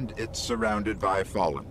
and it's surrounded by Fallen.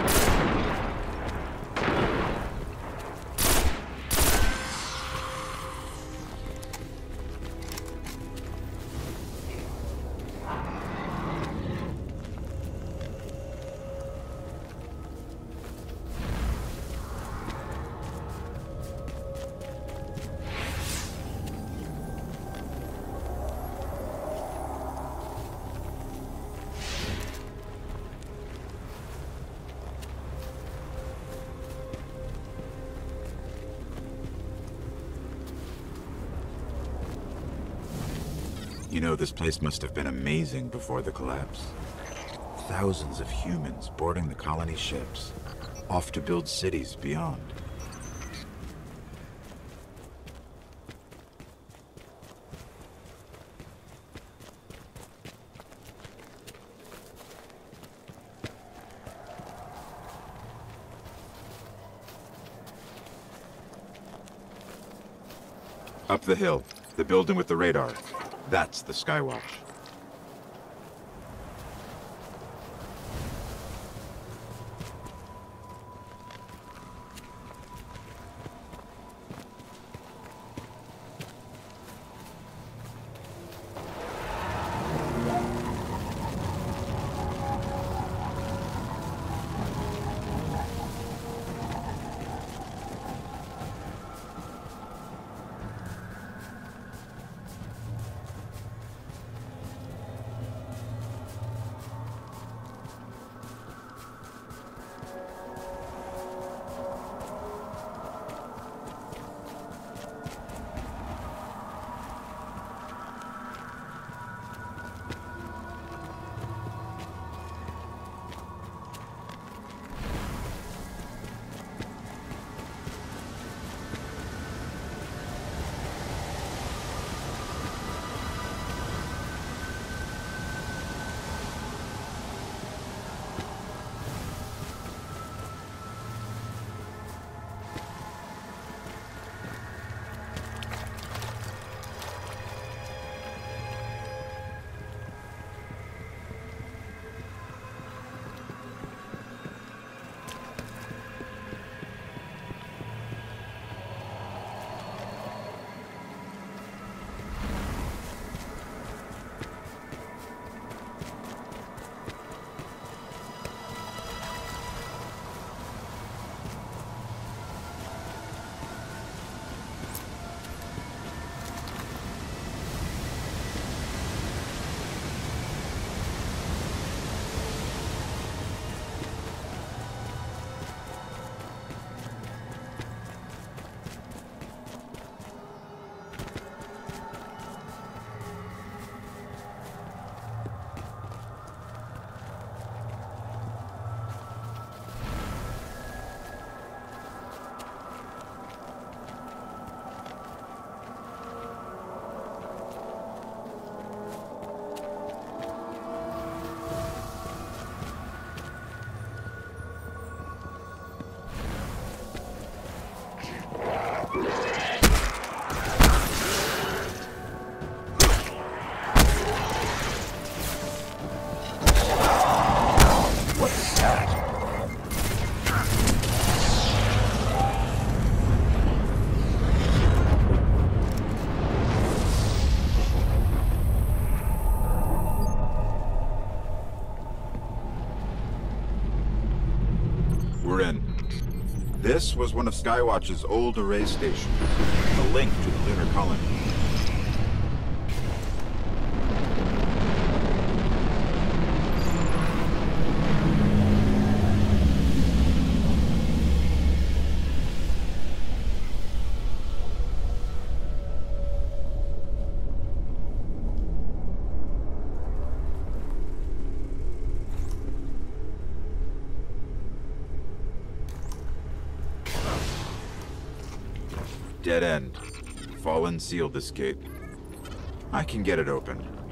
You know, this place must have been amazing before the collapse. Thousands of humans boarding the colony ships, off to build cities beyond. Up the hill, the building with the radar. That's the Skywatch. We're in. This was one of Skywatch's old array stations, a link to the lunar colony. Dead end. Fallen sealed this gate. I can get it open.